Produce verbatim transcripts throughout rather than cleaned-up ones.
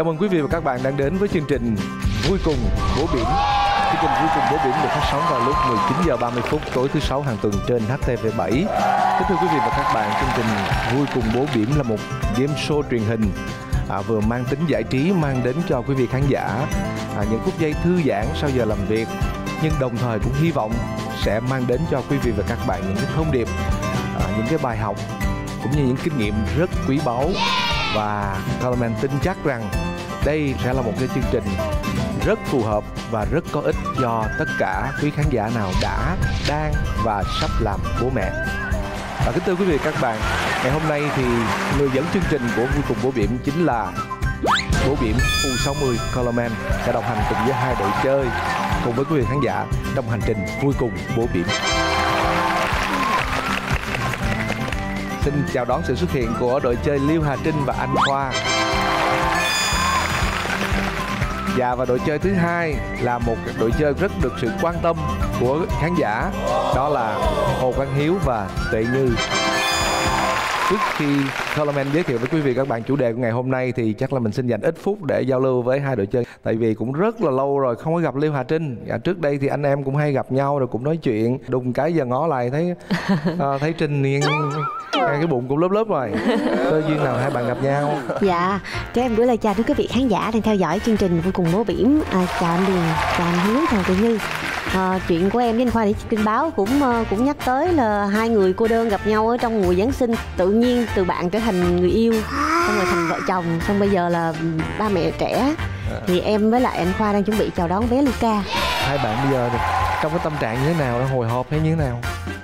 Chào mừng quý vị và các bạn đang đến với chương trình Vui Cùng Bố Biển. Chương trình Vui Cùng Bố Biển được phát sóng vào lúc mười chín giờ ba mươi phút tối thứ sáu hàng tuần trên H T V bảy. Kính thưa quý vị và các bạn, chương trình Vui Cùng Bố Biển là một game show truyền hình à, vừa mang tính giải trí, mang đến cho quý vị khán giả à, những phút giây thư giãn sau giờ làm việc, nhưng đồng thời cũng hy vọng sẽ mang đến cho quý vị và các bạn những cái thông điệp, à, những cái bài học cũng như những kinh nghiệm rất quý báu. Và Coleman tin chắc rằng đây sẽ là một cái chương trình rất phù hợp và rất có ích cho tất cả quý khán giả nào đã, đang và sắp làm bố mẹ. Và kính thưa quý vị và các bạn, ngày hôm nay thì người dẫn chương trình của Vui Cùng Bố Biển chính là Bố Biển U sáu mươi Coleman sẽ đồng hành cùng với hai đội chơi, cùng với quý vị khán giả trong hành trình Vui Cùng Bố Biển. Xin chào đón sự xuất hiện của đội chơi Liêu Hà Trinh và Anh Khoa. Dạ, và đội chơi thứ hai là một đội chơi rất được sự quan tâm của khán giả, đó là Hồ Quang Hiếu và Tuệ Như. Trước khi Coleman giới thiệu với quý vị các bạn chủ đề của ngày hôm nay thì chắc là mình xin dành ít phút để giao lưu với hai đội chơi. Tại vì cũng rất là lâu rồi không có gặp Liêu Hà Trinh. Dạ, trước đây thì anh em cũng hay gặp nhau rồi cũng nói chuyện. Đùng cái giờ ngó lại thấy uh, thấy Trinh thì cái bụng cũng lớp lớp rồi. Cơ duyên nào hai bạn gặp nhau? Dạ, cho em gửi lời chào đến quý vị khán giả đang theo dõi chương trình Vui Cùng Bố Biển. À, chào anh Điền, chào anh Hiếu, chào Tuệ Như. À, chuyện của em với anh Khoa để kinh báo cũng cũng nhắc tới là hai người cô đơn gặp nhau ở trong mùa Giáng sinh, tự nhiên từ bạn trở thành người yêu, xong rồi thành vợ chồng, xong bây giờ là ba mẹ trẻ. Thì em với lại anh Khoa đang chuẩn bị chào đón bé Luca. Hai bạn bây giờ trong cái tâm trạng như thế nào, đã hồi hộp hay như thế nào?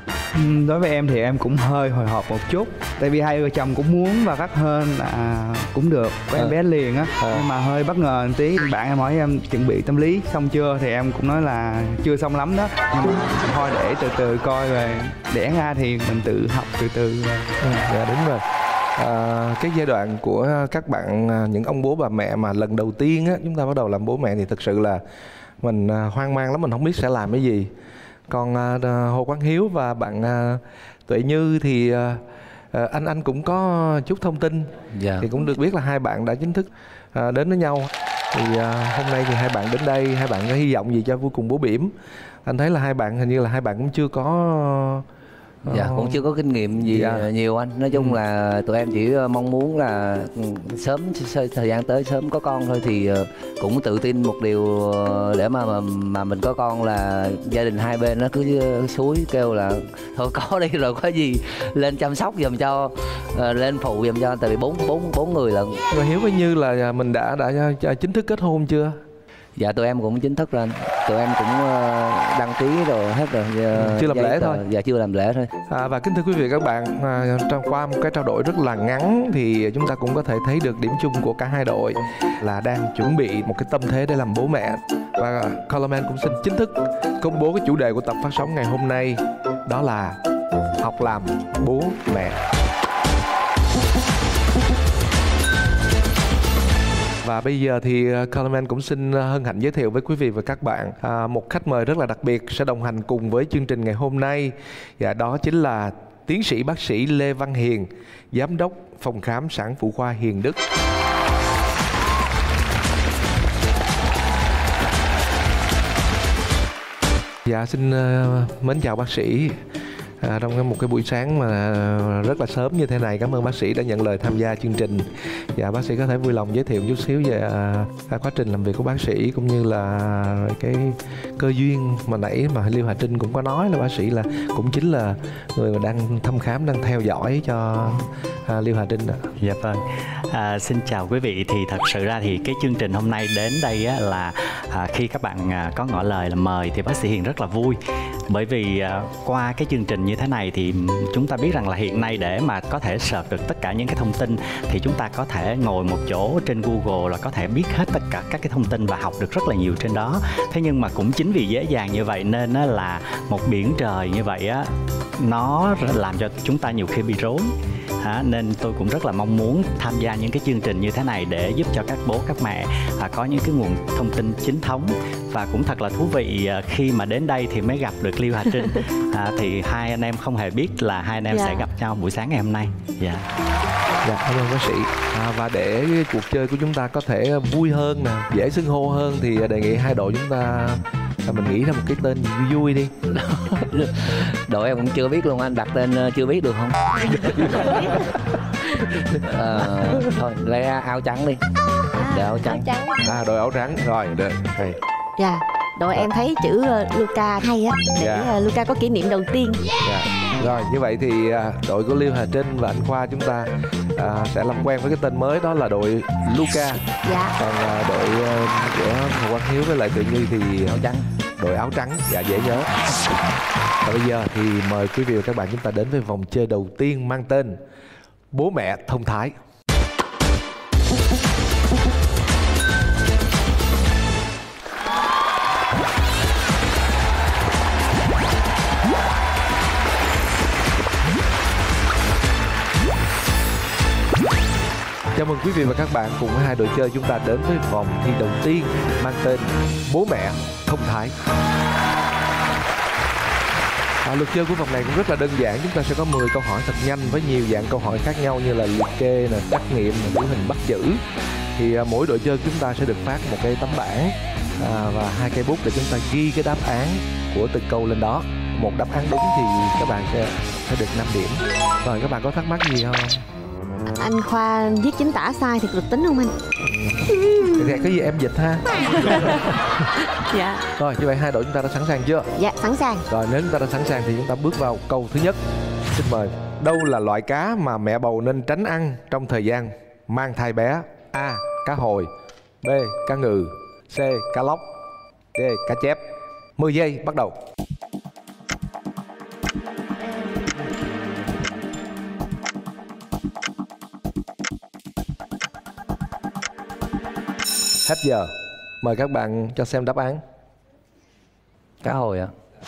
Đối với em thì em cũng hơi hồi hộp một chút, tại vì hai vợ chồng cũng muốn và phát hơn à, cũng được có em à. bé liền á, à. nhưng mà hơi bất ngờ một tí. Bạn em hỏi em chuẩn bị tâm lý xong chưa thì em cũng nói là chưa xong lắm đó, nhưng mà thôi để từ từ coi rồi đẻ ra thì mình tự học từ từ. Ừ, dạ đúng rồi. À, cái giai đoạn của các bạn, những ông bố bà mẹ mà lần đầu tiên á, chúng ta bắt đầu làm bố mẹ thì thực sự là mình hoang mang lắm, mình không biết sẽ làm cái gì. Còn uh, Hồ Quang Hiếu và bạn uh, Tuệ Như thì uh, uh, anh anh cũng có chút thông tin. Dạ. Thì cũng được biết là hai bạn đã chính thức uh, đến với nhau. Thì uh, hôm nay thì hai bạn đến đây, hai bạn có hy vọng gì cho Vui Cùng Bố Biển? Anh thấy là hai bạn hình như là hai bạn cũng chưa có uh, dạ cũng chưa có kinh nghiệm gì dạ. nhiều anh. Nói chung ừ. là tụi em chỉ mong muốn là sớm thời gian tới sớm có con thôi, thì cũng tự tin một điều để mà mà, mà mình có con là gia đình hai bên nó cứ suối kêu là thôi có đi rồi có gì lên chăm sóc giùm cho, uh, lên phụ giùm cho, tại vì bốn bốn bốn người lận. Rồi Hiếu với Như là mình đã đã chính thức kết hôn chưa? Dạ tụi em cũng chính thức rồi, tụi em cũng đăng ký rồi hết rồi. Chưa làm lễ thôi. Dạ chưa làm lễ thôi. À, và kính thưa quý vị các bạn, à, trong qua một cái trao đổi rất là ngắn thì chúng ta cũng có thể thấy được điểm chung của cả hai đội là đang chuẩn bị một cái tâm thế để làm bố mẹ. Và Coleman cũng xin chính thức công bố cái chủ đề của tập phát sóng ngày hôm nay, đó là học làm bố mẹ. Và bây giờ thì Coleman cũng xin hân hạnh giới thiệu với quý vị và các bạn à, một khách mời rất là đặc biệt sẽ đồng hành cùng với chương trình ngày hôm nay. Và đó chính là tiến sĩ bác sĩ Lê Văn Hiền, giám đốc phòng khám sản phụ khoa Hiền Đức. Dạ xin uh, mến chào bác sĩ. À, trong một cái buổi sáng mà rất là sớm như thế này, cảm ơn bác sĩ đã nhận lời tham gia chương trình. Dạ, bác sĩ có thể vui lòng giới thiệu chút xíu về à, quá trình làm việc của bác sĩ cũng như là cái cơ duyên mà nãy mà Liêu Hà Trinh cũng có nói là bác sĩ là cũng chính là người mà đang thăm khám, đang theo dõi cho à, Liêu Hà Trinh ạ. Dạ vâng. À, xin chào quý vị. Thì thật sự ra thì cái chương trình hôm nay đến đây á, là à, khi các bạn à, có ngỏ lời là mời thì bác sĩ Hiền rất là vui, bởi vì à, qua cái chương trình như thế này thì chúng ta biết rằng là hiện nay để mà có thể search được tất cả những cái thông tin thì chúng ta có thể ngồi một chỗ trên Google là có thể biết hết tất cả các cái thông tin và học được rất là nhiều trên đó. Thế nhưng mà cũng chính vì dễ dàng như vậy nên á, là một biển trời như vậy á, nó làm cho chúng ta nhiều khi bị rối. À, nên tôi cũng rất là mong muốn tham gia những cái chương trình như thế này để giúp cho các bố các mẹ à, có những cái nguồn thông tin chính thống. Và cũng thật là thú vị à, khi mà đến đây thì mới gặp được Liêu Hà Trinh. À, thì hai anh em không hề biết là hai anh em dạ. sẽ gặp nhau buổi sáng ngày hôm nay. Dạ. Dạ, cảm ơn bác sĩ. À, và để cuộc chơi của chúng ta có thể vui hơn nè, dễ xưng hô hơn thì đề nghị hai đội chúng ta mình nghĩ ra một cái tên vui vui đi. Đội em cũng chưa biết luôn, anh đặt tên chưa biết được không? à, thôi lấy áo trắng đi. Để áo trắng. À, đội áo trắng rồi được. Đây. Dạ, đội em thấy chữ uh, Luca hay á, để Dạ. uh, Luca có kỷ niệm đầu tiên. Dạ. Rồi như vậy thì uh, đội của Liêu Hà Trinh và anh Khoa chúng ta uh, sẽ làm quen với cái tên mới, đó là đội Luca. Dạ. Còn uh, đội uh, của Hồ Quang Hiếu với lại Tự Như thì Áo trắng. đội áo trắng. Dạ, dễ nhớ. Và bây giờ thì mời quý vị và các bạn chúng ta đến với vòng chơi đầu tiên mang tên Bố Mẹ Thông Thái. Chào mừng quý vị và các bạn cùng với hai đội chơi chúng ta đến với vòng thi đầu tiên mang tên Bố Mẹ Thông Thái. À, luật chơi của vòng này cũng rất là đơn giản. Chúng ta sẽ có mười câu hỏi thật nhanh với nhiều dạng câu hỏi khác nhau như là liệt kê, nè, trắc nghiệm, biểu hình bắt chữ. Thì à, mỗi đội chơi chúng ta sẽ được phát một cái tấm bảng à, và hai cây bút để chúng ta ghi cái đáp án của từng câu lên đó. Một đáp án đúng thì các bạn sẽ, sẽ được năm điểm. Rồi, các bạn có thắc mắc gì không? Anh Khoa viết chính tả sai thì được tính không anh? Thì cái gì em dịch ha. Dạ. Rồi, như vậy hai đội chúng ta đã sẵn sàng chưa? Dạ, sẵn sàng. Rồi, nếu chúng ta đã sẵn sàng thì chúng ta bước vào câu thứ nhất. Xin mời. Đâu là loại cá mà mẹ bầu nên tránh ăn trong thời gian mang thai bé? A. Cá hồi. B. Cá ngừ. C. Cá lóc. D. Cá chép. mười giây bắt đầu. Hết giờ. Mời các bạn cho xem đáp án. Cá hồi ạ.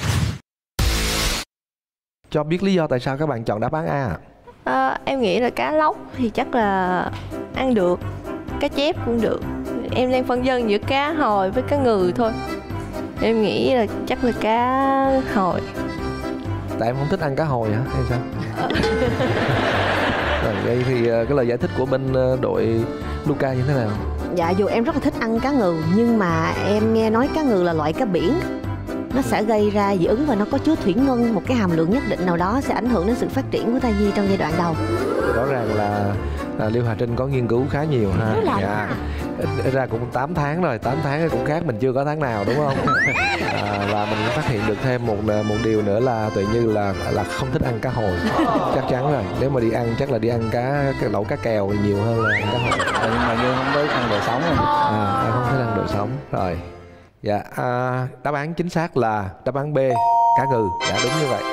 Cho biết lý do tại sao các bạn chọn đáp án A. À, em nghĩ là cá lóc thì chắc là ăn được, cá chép cũng được. Em đang phân vân giữa cá hồi với cá ngừ thôi. Em nghĩ là chắc là cá hồi. Tại em không thích ăn cá hồi hả hay sao? Rồi, vậy thì cái lời giải thích của bên đội Luca như thế nào? Dạ, dù em rất là thích ăn cá ngừ, nhưng mà em nghe nói cá ngừ là loại cá biển, nó sẽ gây ra dị ứng và nó có chứa thủy ngân, một cái hàm lượng nhất định nào đó sẽ ảnh hưởng đến sự phát triển của thai nhi trong giai đoạn đầu. Rõ ràng là, là Liêu Hà Trinh có nghiên cứu khá nhiều ha. Dạ. Ít, ít ra cũng tám tháng rồi, tám tháng cũng khác mình chưa có tháng nào đúng không? À, và mình cũng phát hiện được thêm một một điều nữa là Tự Như là là không thích ăn cá hồi. Chắc chắn rồi, nếu mà đi ăn chắc là đi ăn cá cái lẩu cá kèo nhiều hơn là ăn cá hồi. Nhưng mà Như không biết ăn đồ sống rồi. À, em không thích ăn đồ sống. Rồi. Dạ, à, đáp án chính xác là đáp án B, cá ngừ. Dạ, đúng như vậy.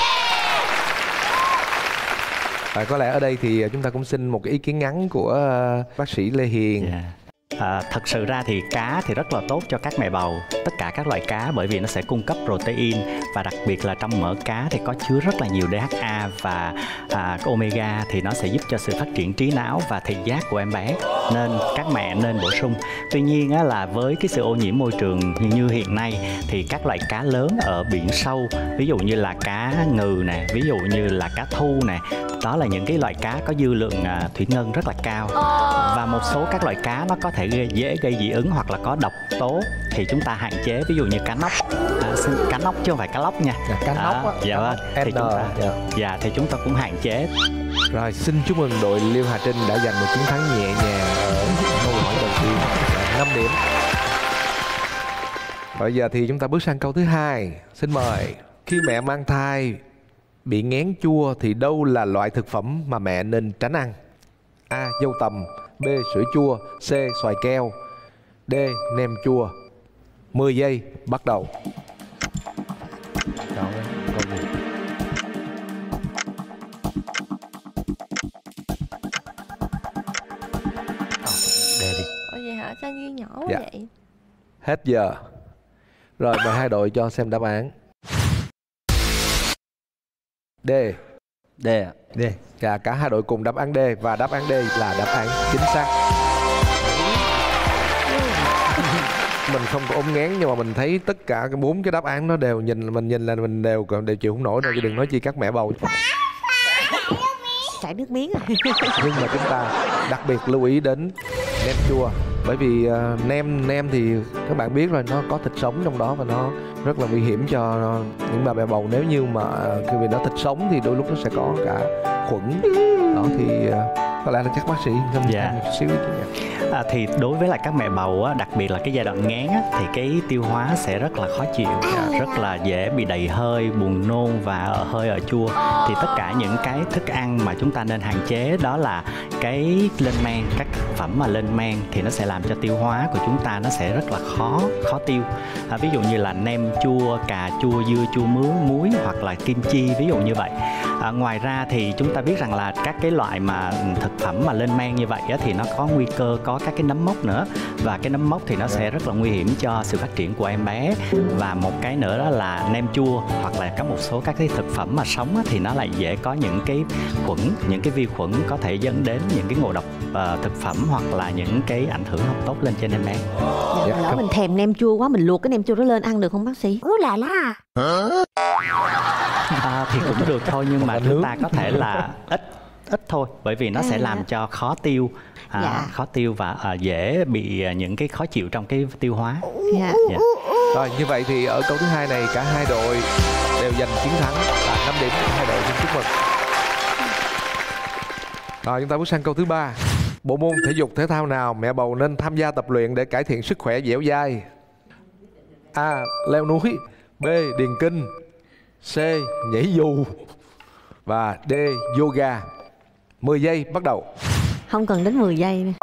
Và có lẽ ở đây thì chúng ta cũng xin một cái ý kiến ngắn của uh, bác sĩ Lê Hiền. Yeah. À, thật sự ra thì cá thì rất là tốt cho các mẹ bầu, tất cả các loại cá, bởi vì nó sẽ cung cấp protein và đặc biệt là trong mỡ cá thì có chứa rất là nhiều đê hát a và à, omega thì nó sẽ giúp cho sự phát triển trí não và thị giác của em bé, nên các mẹ nên bổ sung. Tuy nhiên á, là với cái sự ô nhiễm môi trường như, như hiện nay thì các loại cá lớn ở biển sâu, ví dụ như là cá ngừ nè, ví dụ như là cá thu nè, đó là những cái loại cá có dư lượng à, thủy ngân rất là cao, và một số các loại cá nó có thể gây, dễ gây dị ứng hoặc là có độc tố thì chúng ta hạn chế, ví dụ như cá nóc, à, xin, cá nóc chứ không phải cá lóc nha. Dạ, cá nóc á. Dạ vâng. Thì chúng ta, dạ. dạ thì chúng ta cũng hạn chế. Rồi, xin chúc mừng đội Liêu Hà Trinh đã giành một chiến thắng nhẹ nhàng ở câu hỏi đầu tiên, năm điểm. Bây giờ thì chúng ta bước sang câu thứ hai. Xin mời. Khi mẹ mang thai bị nghén chua thì đâu là loại thực phẩm mà mẹ nên tránh ăn? A. Dâu tằm. B. Sữa chua. C. Xoài keo. D. Nem chua. mười giây bắt đầu. Chọn câu gì? D đi. Ủa vậy hả? Sao ghi nhỏ quá Dạ. vậy? Hết giờ. Rồi, mời hai đội cho xem đáp án. D. D ạ. D. Dạ, cả hai đội cùng đáp án D và đáp án D là đáp án chính xác. Mình không có ốm ngán nhưng mà mình thấy tất cả cái bốn cái đáp án nó đều nhìn mình nhìn là mình đều đều chịu không nổi rồi, chứ đừng nói chi các mẹ bầu. chảy nước miếng. Nhưng mà chúng ta đặc biệt lưu ý đến nem chua, bởi vì uh, nem nem thì các bạn biết rồi, nó có thịt sống trong đó và nó rất là nguy hiểm cho những bà mẹ bầu. Nếu như mà khi vì nó thịt sống thì đôi lúc nó sẽ có cả khuẩn đó, thì uh, có lẽ là chắc bác sĩ thêm Dạ. một chút xíu chứ. À, thì đối với lại các mẹ bầu á, đặc biệt là cái giai đoạn nghén á, thì cái tiêu hóa sẽ rất là khó chịu, rất là dễ bị đầy hơi, buồn nôn và ở hơi ở chua. Thì tất cả những cái thức ăn mà chúng ta nên hạn chế đó là cái lên men, các thực phẩm mà lên men thì nó sẽ làm cho tiêu hóa của chúng ta nó sẽ rất là khó khó tiêu. À, ví dụ như là nem chua, cà chua, dưa chua muối, muối hoặc là kim chi, ví dụ như vậy. À, ngoài ra thì chúng ta biết rằng là các cái loại mà thực phẩm mà lên men như vậy á, thì nó có nguy cơ có các cái nấm mốc nữa, và cái nấm mốc thì nó sẽ rất là nguy hiểm cho sự phát triển của em bé. Và một cái nữa đó là nem chua hoặc là có một số các cái thực phẩm mà sống á, thì nó lại dễ có những cái khuẩn, những cái vi khuẩn có thể dẫn đến những cái ngộ độc uh, thực phẩm hoặc là những cái ảnh hưởng không tốt lên trên em bé. Dạ, lỡ mình thèm nem chua quá, mình luộc cái nem chua đó lên ăn được không bác sĩ? Ú là la. À, thì cũng được thôi, nhưng mà chúng ta có thể là ít ít thôi, bởi vì nó sẽ làm cho khó tiêu, à, Dạ. khó tiêu và à, dễ bị những cái khó chịu trong cái tiêu hóa. Dạ. Dạ. Rồi như vậy thì ở câu thứ hai này cả hai đội đều giành chiến thắng là năm điểm cho hai đội, xin chúc mừng. Rồi chúng ta bước sang câu thứ ba. Bộ môn thể dục thể thao nào mẹ bầu nên tham gia tập luyện để cải thiện sức khỏe dẻo dai? A. Leo núi. B. Điền kinh. C. Nhảy dù. Và D. Yoga. mười giây bắt đầu. Không cần đến mười giây nữa.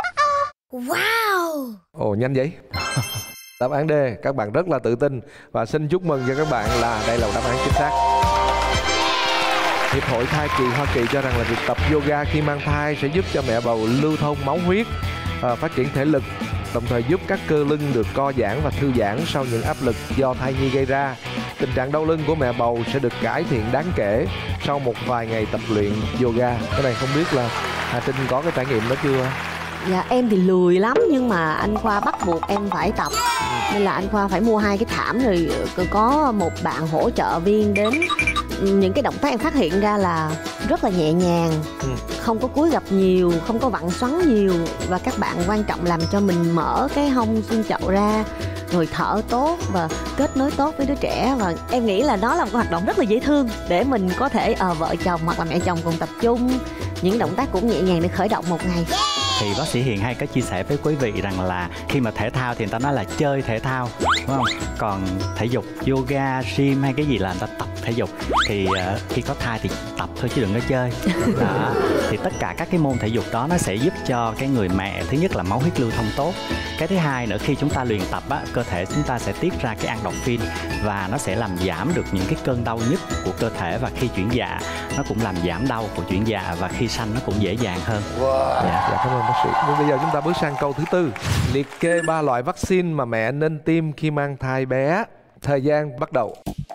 Ồ nhanh vậy. Đáp án D, các bạn rất là tự tin và xin chúc mừng cho các bạn là đây là một đáp án chính xác. Hiệp hội thai kỳ Hoa Kỳ cho rằng là việc tập yoga khi mang thai sẽ giúp cho mẹ bầu lưu thông máu huyết, à, phát triển thể lực, đồng thời giúp các cơ lưng được co giãn và thư giãn sau những áp lực do thai nhi gây ra. Tình trạng đau lưng của mẹ bầu sẽ được cải thiện đáng kể sau một vài ngày tập luyện yoga. Cái này không biết là Hà Trinh có cái trải nghiệm đó chưa? Dạ em thì lười lắm, nhưng mà anh Khoa bắt buộc em phải tập, nên là anh Khoa phải mua hai cái thảm, rồi có một bạn hỗ trợ viên đến. Những cái động tác em phát hiện ra là rất là nhẹ nhàng, Ừ. không có cúi gập nhiều, không có vặn xoắn nhiều, và các bạn quan trọng làm cho mình mở cái hông xương chậu ra, rồi thở tốt và kết nối tốt với đứa trẻ. Và em nghĩ là đó là một hoạt động rất là dễ thương để mình có thể ờ vợ chồng hoặc là mẹ chồng cùng tập trung. Những động tác cũng nhẹ nhàng để khởi động một ngày. Thì bác sĩ Hiền hay có chia sẻ với quý vị rằng là khi mà thể thao thì người ta nói là chơi thể thao, đúng không? Còn thể dục, yoga, gym hay cái gì là người ta tập thể dục. Thì uh, khi có thai thì tập thôi chứ đừng có chơi. Đó. Thì tất cả các cái môn thể dục đó nó sẽ giúp cho cái người mẹ, thứ nhất là máu huyết lưu thông tốt. Cái thứ hai nữa, khi chúng ta luyện tập á, cơ thể chúng ta sẽ tiết ra cái endorphin và nó sẽ làm giảm được những cái cơn đau nhức của cơ thể, và khi chuyển dạ nó cũng làm giảm đau của chuyển dạ, và khi sanh nó cũng dễ dàng hơn. Wow. Dạ. Dạ, cảm ơn bác sĩ. Nhưng bây giờ chúng ta bước sang câu thứ tư. Liệt kê ba loại vaccine mà mẹ nên tiêm khi mang thai bé. Thời gian bắt đầu.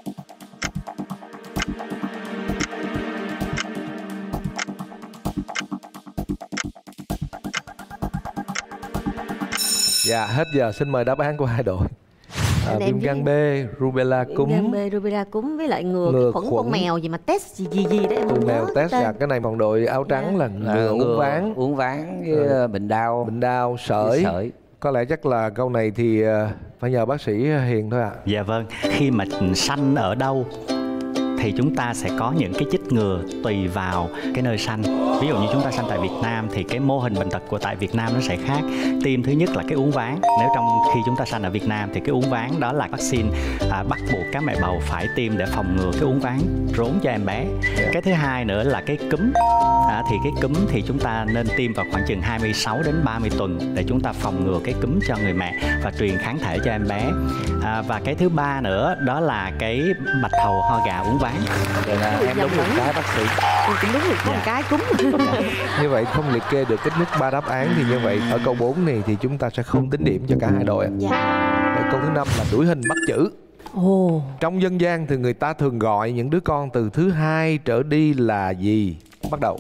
Dạ, hết giờ. Xin mời đáp án của hai đội. À, Anh em viêm gan B, rubella cúm. Viêm gan B, rubella cúm với lại ngừa, Ngừa cái khuẩn, khuẩn. con mèo gì mà test gì gì, gì đấy em Từ không mèo nhớ test. tên. Dạ, cái này còn đội áo trắng là ngừa uống ván, uống ván với Ừ. bệnh đau, bệnh đau, sởi. sởi. Có lẽ chắc là câu này thì ờ, phải nhờ bác sĩ Hiền thôi ạ. Dạ vâng, khi mà sanh ở đâu thì chúng ta sẽ có những cái chích ngừa tùy vào cái nơi sanh. Ví dụ như chúng ta sanh tại Việt Nam thì cái mô hình bệnh tật của tại Việt Nam nó sẽ khác. Tiêm thứ nhất là cái uốn ván. Nếu trong khi chúng ta sanh ở Việt Nam thì cái uốn ván đó là vaccine à, bắt buộc các mẹ bầu phải tiêm để phòng ngừa cái uốn ván rốn cho em bé. Yeah. Cái thứ hai nữa là cái cúm. À, thì cái cúm thì chúng ta nên tiêm vào khoảng chừng hai mươi sáu đến ba mươi tuần để chúng ta phòng ngừa cái cúm cho người mẹ và truyền kháng thể cho em bé. À, và cái thứ ba nữa đó là cái bạch hầu, ho gà, uốn ván. Vậy là em đúng một cái bác sĩ. Em cũng đúng được có Dạ. một cái cúm. Như vậy không liệt kê được ít nhất ba đáp án, thì như vậy ở câu bốn này thì chúng ta sẽ không tính điểm cho cả hai đội. Dạ. Để câu thứ năm là đuổi hình bắt chữ. Ồ. Trong dân gian thì người ta thường gọi những đứa con từ thứ hai trở đi là gì? Bắt đầu.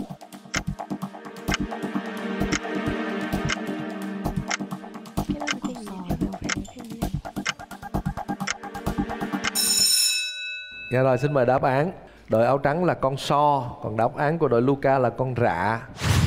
Dạ rồi, xin mời đáp án. Đội áo trắng là con so, còn đáp án của đội Luca là con rạ.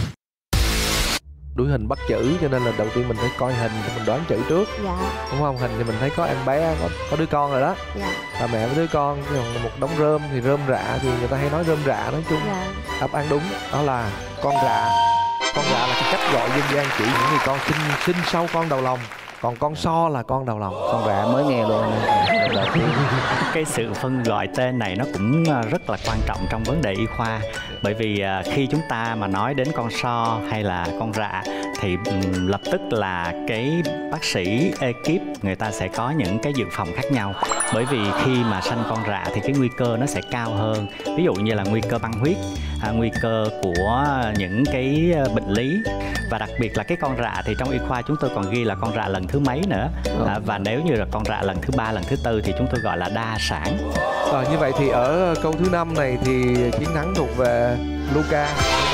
Đuổi hình bắt chữ cho nên là đầu tiên mình phải coi hình thì mình đoán chữ trước. Dạ. Đúng không? Hình thì mình thấy có em bé, có, có đứa con rồi đó. Dạ. Bà mẹ với đứa con, còn một đống rơm thì rơm rạ thì người ta hay nói rơm rạ nói chung. Dạ. Đáp án đúng đó là con rạ. Con rạ là cái cách gọi dân gian chỉ những người con sinh sinh sau con đầu lòng. Còn con so là con đầu lòng. Con rạ mới nghe luôn. Cái sự phân gọi tên này nó cũng rất là quan trọng trong vấn đề y khoa. Bởi vì khi chúng ta mà nói đến con so hay là con rạ thì lập tức là cái bác sĩ ekip người ta sẽ có những cái dự phòng khác nhau. Bởi vì khi mà sanh con rạ thì cái nguy cơ nó sẽ cao hơn. Ví dụ như là nguy cơ băng huyết, à, nguy cơ của những cái bệnh lý. Và đặc biệt là cái con rạ thì trong y khoa chúng tôi còn ghi là con rạ lần thứ mấy nữa. à, Và nếu như là con rạ lần thứ ba, lần thứ tư thì chúng tôi gọi là đa sản. Rồi như vậy thì ở câu thứ năm này thì chiến thắng thuộc về Luca.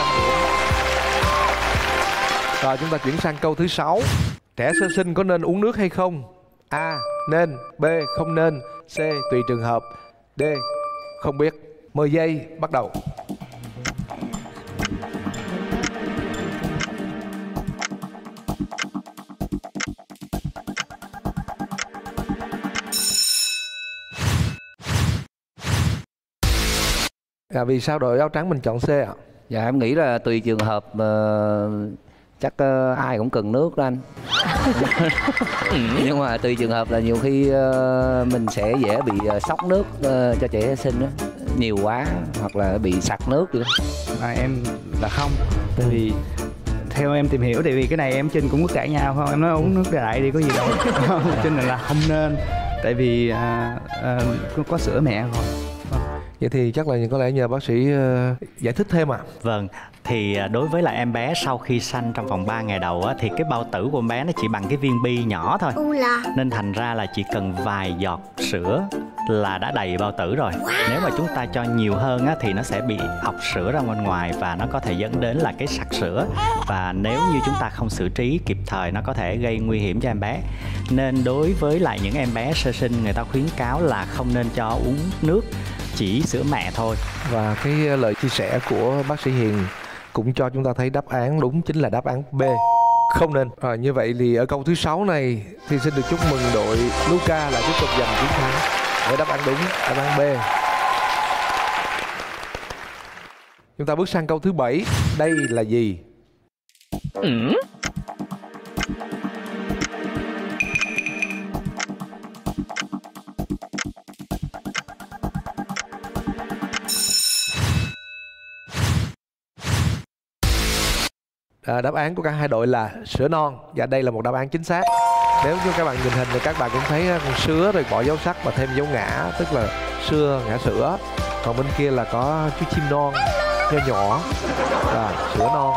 Rồi chúng ta chuyển sang câu thứ sáu. Trẻ sơ sinh có nên uống nước hay không? A. Nên. B. Không nên. C. Tùy trường hợp. D. Không biết. mười giây bắt đầu. À, vì sao đội áo trắng mình chọn C ạ? Dạ em nghĩ là tùy trường hợp, uh, chắc uh, ai cũng cần nước đó anh. Nhưng mà tùy trường hợp là nhiều khi uh, mình sẽ dễ bị uh, sốc nước uh, cho trẻ sinh đó, nhiều quá hoặc là bị sặc nước vậy đó. Mà em là không, tại vì theo em tìm hiểu, tại vì cái này em Trinh cũng có cãi nhau không, em nói uống nước đại đi có gì đâu. Trinh là không nên, tại vì uh, uh, có, có sữa mẹ rồi. Vậy thì chắc là có lẽ nhờ bác sĩ uh, giải thích thêm ạ. À? Vâng, thì đối với là em bé sau khi sanh trong vòng ba ngày đầu á, thì cái bao tử của em bé nó chỉ bằng cái viên bi nhỏ thôi. Nên thành ra là chỉ cần vài giọt sữa là đã đầy bao tử rồi. Nếu mà chúng ta cho nhiều hơn á, thì nó sẽ bị ọc sữa ra bên ngoài và nó có thể dẫn đến là cái sặc sữa. Và nếu như chúng ta không xử trí kịp thời nó có thể gây nguy hiểm cho em bé. Nên đối với lại những em bé sơ sinh, người ta khuyến cáo là không nên cho uống nước, chỉ sữa mẹ thôi. Và cái lời chia sẻ của bác sĩ Hiền cũng cho chúng ta thấy đáp án đúng chính là đáp án B, không nên. Rồi như vậy thì ở câu thứ sáu này thì xin được chúc mừng đội Luca là tiếp tục giành chiến thắng với đáp án đúng, đáp án B. Chúng ta bước sang câu thứ bảy. Đây là gì? Ừ. À, đáp án của cả hai đội là sữa non, và đây là một đáp án chính xác. Nếu như các bạn nhìn hình thì các bạn cũng thấy con sứa rồi bỏ dấu sắc và thêm dấu ngã, tức là sưa ngã sữa. Còn bên kia là có chú chim non nho nhỏ, là sữa non.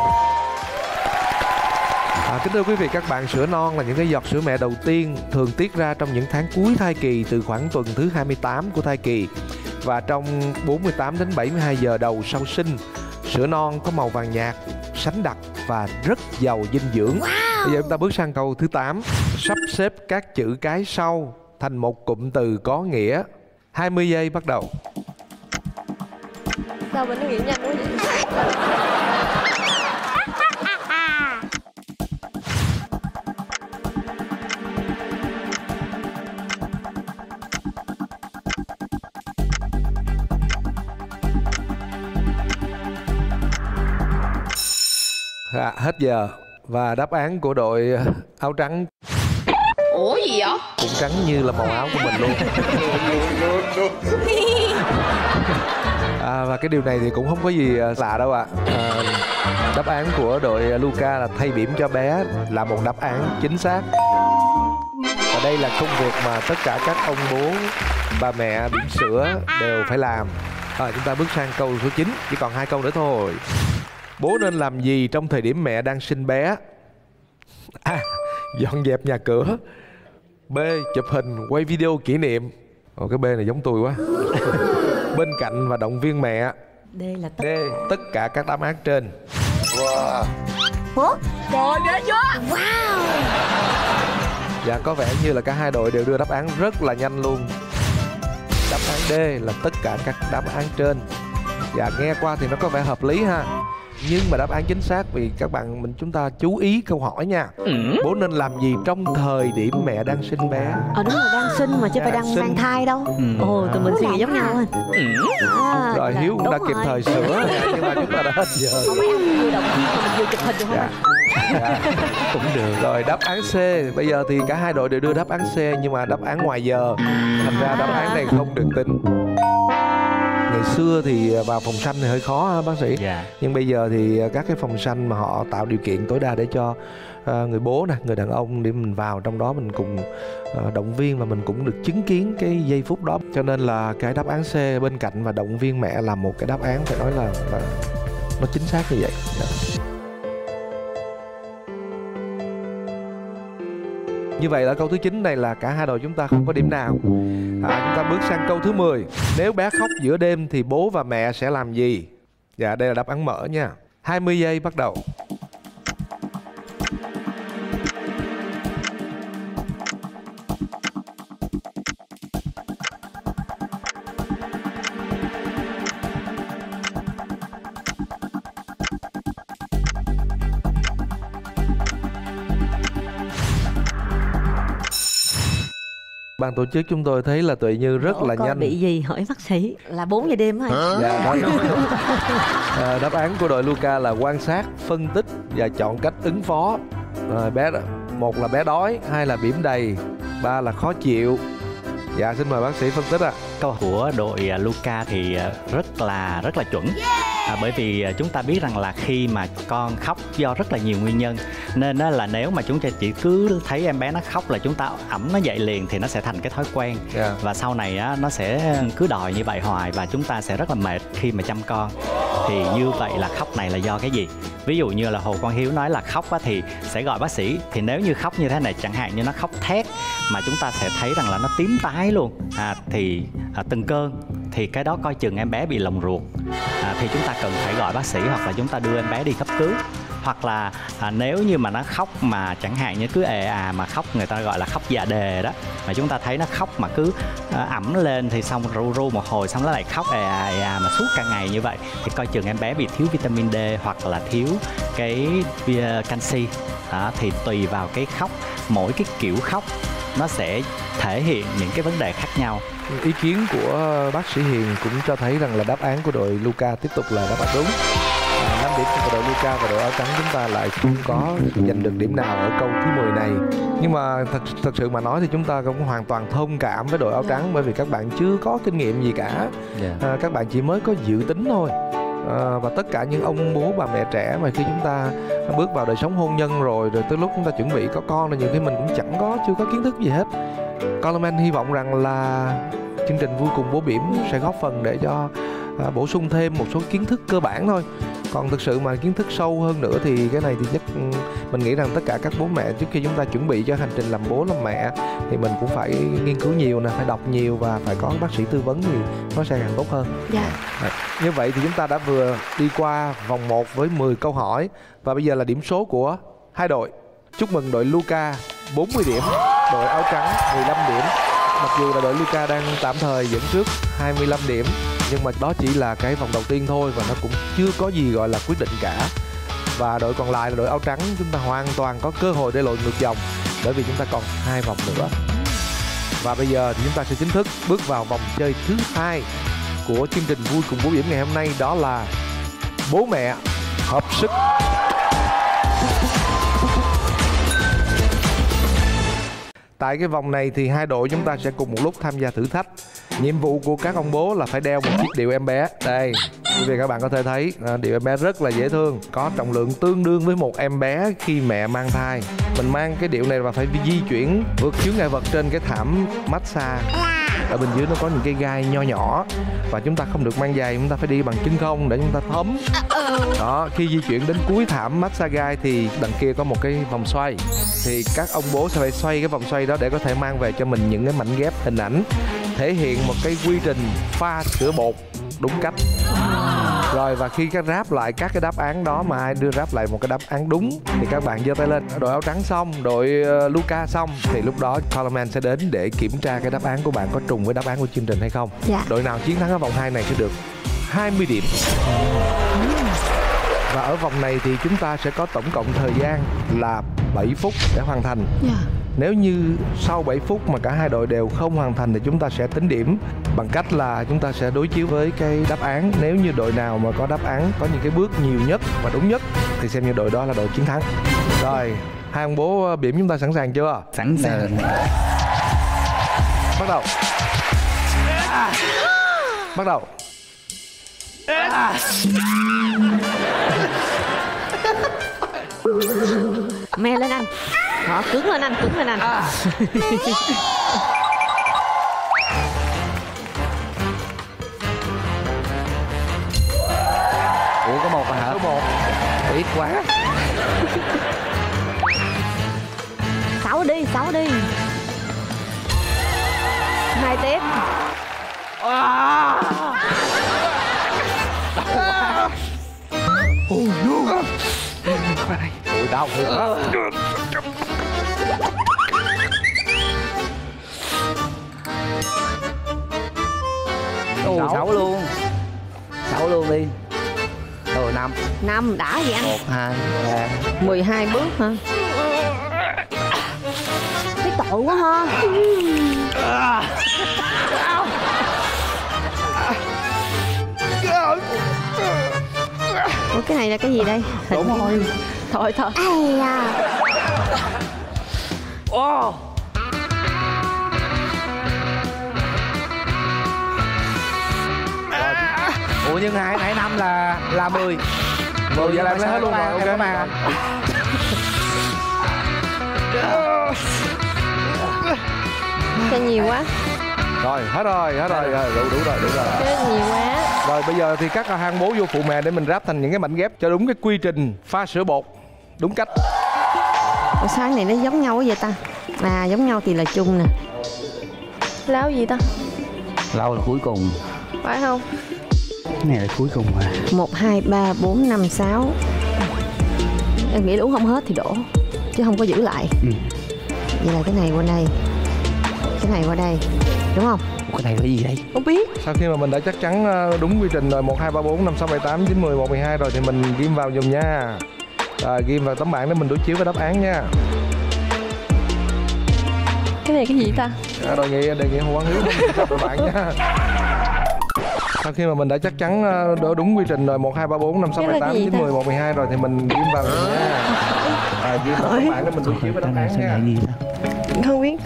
À, kính thưa quý vị các bạn, sữa non là những cái giọt sữa mẹ đầu tiên thường tiết ra trong những tháng cuối thai kỳ, từ khoảng tuần thứ hai mươi tám của thai kỳ và trong bốn mươi tám đến bảy mươi hai giờ đầu sau sinh. Sữa non có màu vàng nhạt, sánh đặc và rất giàu dinh dưỡng. Wow. Bây giờ chúng ta bước sang câu thứ tám. Sắp xếp các chữ cái sau thành một cụm từ có nghĩa. hai mươi giây bắt đầu. Sao mình nó nghĩ nhanh quá vậy? À, hết giờ. Và đáp án của đội áo trắng. Ủa gì vậy? Cũng trắng như là màu áo của mình luôn. À, và cái điều này thì cũng không có gì lạ đâu ạ. À. À, đáp án của đội Luca là thay bỉm cho bé là một đáp án chính xác. Và đây là công việc mà tất cả các ông bố, bà mẹ bỉm sữa đều phải làm. À, chúng ta bước sang câu số chín, chỉ còn hai câu nữa thôi. Bố nên làm gì trong thời điểm mẹ đang sinh bé? A. Dọn dẹp nhà cửa. B. Chụp hình, quay video kỷ niệm. Ồ, cái B này giống tôi quá. Bên cạnh và động viên mẹ. D là tất. D. Tất cả các đáp án trên. Wow. Ủa? Trời ghê chưa? Wow. Dạ, có vẻ như là cả hai đội đều đưa đáp án rất là nhanh luôn. Đáp án D là tất cả các đáp án trên. Dạ, nghe qua thì nó có vẻ hợp lý ha. Nhưng mà đáp án chính xác vì các bạn mình chúng ta chú ý câu hỏi nha. ừ. Bố nên làm gì trong thời điểm mẹ đang sinh bé? Ờ đúng rồi, đang sinh mà chứ phải đang sinh. mang thai đâu. ừ. Ồ, tụi mình suy nghĩ giống nhau anh. ừ. à, Rồi Hiếu cũng đã kịp rồi. thời sửa nhưng mà chúng ta đã hết giờ. Không, mấy anh vừa động viên mà mình vừa chụp hình được không Dạ. anh? Dạ. Cũng được. Rồi đáp án C. Bây giờ thì cả hai đội đều đưa đáp án C nhưng mà đáp án ngoài giờ. Thành ra đáp án này không được tính. Ngày xưa thì vào phòng sanh thì hơi khó ha, bác sĩ. Dạ. Nhưng bây giờ thì các cái phòng sanh mà họ tạo điều kiện tối đa để cho uh, người bố nè, người đàn ông để mình vào trong đó mình cùng uh, động viên và mình cũng được chứng kiến cái giây phút đó. Cho nên là cái đáp án C bên cạnh và động viên mẹ là một cái đáp án phải nói là, là nó chính xác như vậy. Yeah. Như vậy là câu thứ chín này là cả hai đội chúng ta không có điểm nào. À, chúng ta bước sang câu thứ mười. Nếu bé khóc giữa đêm thì bố và mẹ sẽ làm gì? Dạ, đây là đáp án mở nha. hai mươi giây bắt đầu. Ban tổ chức chúng tôi thấy là Tuệ Như rất Ủa, là coi nhanh. bị gì hỏi bác sĩ là bốn giờ đêm hả? Dạ, đó, à, đáp án của đội Luca là quan sát, phân tích và chọn cách ứng phó. À, bé một là bé đói, hai là bỉm đầy, ba là khó chịu. Dạ, xin mời bác sĩ phân tích ạ. À. Câu của đội Luca thì rất là rất là chuẩn. À, bởi vì chúng ta biết rằng là khi mà con khóc do rất là nhiều nguyên nhân, nên đó là nếu mà chúng ta chỉ cứ thấy em bé nó khóc là chúng ta ẵm nó dậy liền thì nó sẽ thành cái thói quen. Yeah. Và sau này á, nó sẽ cứ đòi như vậy hoài và chúng ta sẽ rất là mệt khi mà chăm con. Thì như vậy là khóc này là do cái gì? Ví dụ như là Hồ Quang Hiếu nói là khóc á, thì sẽ gọi bác sĩ. Thì nếu như khóc như thế này, chẳng hạn như nó khóc thét mà chúng ta sẽ thấy rằng là nó tím tái luôn, à, thì à, từng cơn, thì cái đó coi chừng em bé bị lồng ruột. À, thì chúng ta cần phải gọi bác sĩ hoặc là chúng ta đưa em bé đi cấp cứu. Hoặc là à, nếu như mà nó khóc mà chẳng hạn như cứ ề à mà khóc, người ta gọi là khóc dạ đề đó, mà chúng ta thấy nó khóc mà cứ à, ẩm lên thì xong ru ru một hồi xong nó lại khóc ề à ề à mà suốt cả ngày như vậy thì coi chừng em bé bị thiếu vitamin D hoặc là thiếu cái uh, canxi. Đó, thì tùy vào cái khóc, mỗi cái kiểu khóc nó sẽ thể hiện những cái vấn đề khác nhau. Ý kiến của bác sĩ Hiền cũng cho thấy rằng là đáp án của đội Luca tiếp tục là đáp án đúng. À, năm điểm của đội Luca và đội áo trắng chúng ta lại không có giành được điểm nào ở câu thứ mười này. Nhưng mà thật thật sự mà nói thì chúng ta cũng hoàn toàn thông cảm với đội áo trắng, bởi vì các bạn chưa có kinh nghiệm gì cả. À, các bạn chỉ mới có dự tính thôi. À, và tất cả những ông bố bà mẹ trẻ mà khi chúng ta bước vào đời sống hôn nhân rồi rồi tới lúc chúng ta chuẩn bị có con thì nhiều khi mình cũng chẳng có chưa có kiến thức gì hết. Coleman hy vọng rằng là chương trình Vui Cùng Bố Bỉm sẽ góp phần để cho à, bổ sung thêm một số kiến thức cơ bản thôi. Còn thực sự mà kiến thức sâu hơn nữa thì cái này thì chắc mình nghĩ rằng tất cả các bố mẹ trước khi chúng ta chuẩn bị cho hành trình làm bố làm mẹ thì mình cũng phải nghiên cứu nhiều nè, phải đọc nhiều và phải có bác sĩ tư vấn thì nó sẽ càng tốt hơn. Dạ. À, như vậy thì chúng ta đã vừa đi qua vòng một với mười câu hỏi và bây giờ là điểm số của hai đội. Chúc mừng đội Luca bốn mươi điểm, đội áo trắng mười lăm điểm. Mặc dù là đội Luca đang tạm thời dẫn trước hai mươi lăm điểm, nhưng mà đó chỉ là cái vòng đầu tiên thôi và nó cũng chưa có gì gọi là quyết định cả. Và đội còn lại là đội áo trắng, chúng ta hoàn toàn có cơ hội để lội ngược dòng bởi vì chúng ta còn hai vòng nữa. Và bây giờ thì chúng ta sẽ chính thức bước vào vòng chơi thứ hai của chương trình Vui Cùng Bố Bỉm ngày hôm nay, đó là bố mẹ hợp sức. Tại cái vòng này thì hai đội chúng ta sẽ cùng một lúc tham gia thử thách. Nhiệm vụ của các ông bố là phải đeo một chiếc điệu em bé. Đây, quý vị các bạn có thể thấy điệu em bé rất là dễ thương, có trọng lượng tương đương với một em bé khi mẹ mang thai. Mình mang cái điệu này và phải di chuyển vượt chướng ngại vật trên cái thảm massage. Ở bên dưới nó có những cái gai nho nhỏ và chúng ta không được mang giày, chúng ta phải đi bằng chân không để chúng ta thấm. Đó, khi di chuyển đến cuối thảm massage gai thì đằng kia có một cái vòng xoay. Thì các ông bố sẽ phải xoay cái vòng xoay đó để có thể mang về cho mình những cái mảnh ghép hình ảnh thể hiện một cái quy trình pha sữa bột đúng cách. Rồi và khi các ráp lại các cái đáp án đó mà ai đưa ráp lại một cái đáp án đúng thì các bạn giơ tay lên. Đội áo trắng xong, đội uh, Luca xong thì lúc đó Coleman sẽ đến để kiểm tra cái đáp án của bạn có trùng với đáp án của chương trình hay không. Dạ. Đội nào chiến thắng ở vòng hai này sẽ được hai mươi điểm. Và ở vòng này thì chúng ta sẽ có tổng cộng thời gian là bảy phút để hoàn thành. Yeah. Nếu như sau bảy phút mà cả hai đội đều không hoàn thành thì chúng ta sẽ tính điểm bằng cách là chúng ta sẽ đối chiếu với cái đáp án. Nếu như đội nào mà có đáp án có những cái bước nhiều nhất và đúng nhất thì xem như đội đó là đội chiến thắng. Rồi, hai ông bố Bỉm chúng ta sẵn sàng chưa? Sẵn sàng. Bắt đầu. Bắt đầu. Me lên anh. Đó, cứng lên anh, cứng lên anh. Ủa có một à hả? Số một. Ít quá. Sáu đi, sáu đi. Hai tiếp. Ui đau thiệt đó. Ồ, sáu luôn. Sáu luôn đi. Rồi năm. Năm đã vậy anh. Một, hai, ba. Mười hai bước hả? Thấy tội quá ha. Ủa cái này là cái gì đây? Đúng rồi. Thôi thôi. Ai à. Ô. Ủa nhưng hai nãy năm là là mười. Mười giờ làm hết luôn rồi, ok. Các bạn. Cái nhiều quá. Rồi, hết rồi, hết rồi, rồi, đủ đủ rồi, đủ rồi. Cái nhiều quá. Rồi bây giờ thì các hang bố vô phụ mẹ để mình ráp thành những cái mảnh ghép cho đúng cái quy trình pha sữa bột đúng cách. Ủa sao cái này nó giống nhau quá vậy ta? À giống nhau thì là chung nè. Láo gì ta? Lâu là cuối cùng. Phải không? Cái này là cuối cùng mà. Một, hai, ba, bốn, năm, sáu. Em nghĩ là uống không hết thì đổ, chứ không có giữ lại. Ừ. Vậy là cái này qua đây, cái này qua đây, đúng không? Cái này là gì đây? Không biết. Sau khi mà mình đã chắc chắn đúng quy trình rồi một, hai, ba, bốn, năm, sáu, bảy, tám, chín, mười, mười một, mười hai rồi thì mình ghim vào dùm nha. Rồi ghim vào tấm bảng để mình đối chiếu với đáp án nha. Cái này cái gì ta? À, đề nghị đề nghị Hồ Quang Hiếu cho đội bạn nha. Sau khi mà mình đã chắc chắn đổ đúng quy trình rồi một, hai, ba, bốn, năm, sáu, bảy, tám, chín, mười, mười một, mười hai rồi thì mình ghim vào dùm nha. À, ghim vào tấm bảng để mình đối chiếu với đáp án nha. Không biết.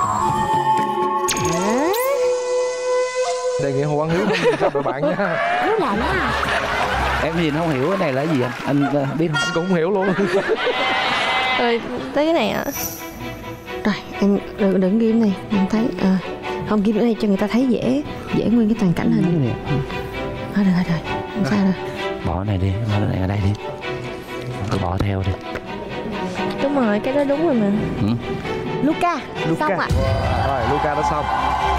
Đề nghị Hồ Quang Hiếu cho đội bạn nha. Nó là nó à? Em nhìn không hiểu cái này là gì anh? Anh uh, biết không? Anh cũng không hiểu luôn. Rồi tới cái này ạ. À? Rồi em đừng, đừng ghim này, em thấy à, không ghim ở đây cho người ta thấy dễ dễ nguyên cái toàn cảnh hình. Thôi được rồi, rồi, không sao rồi. Bỏ này đi, bỏ này ở đây đi. Tôi bỏ theo đi. Đúng rồi, cái đó đúng rồi mà. Ừ. Luca, Luca. xong ạ. Rồi Luca đã xong.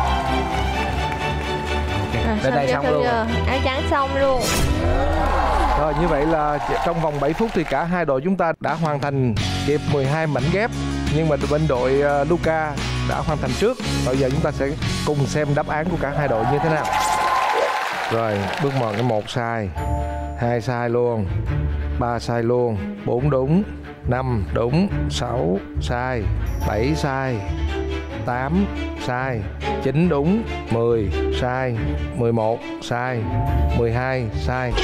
À, Đến đây xong luôn. Áo trắng xong luôn. Rồi như vậy là trong vòng bảy phút thì cả hai đội chúng ta đã hoàn thành kịp mười hai mảnh ghép. Nhưng mà bên đội uh, Luca đã hoàn thành trước. Bây giờ chúng ta sẽ cùng xem đáp án của cả hai đội như thế nào. Rồi bước một cái một sai, hai sai luôn, ba sai luôn, bốn đúng, năm đúng, sáu sai, bảy sai, tám sai, chín đúng, mười sai, mười một sai, mười hai sai.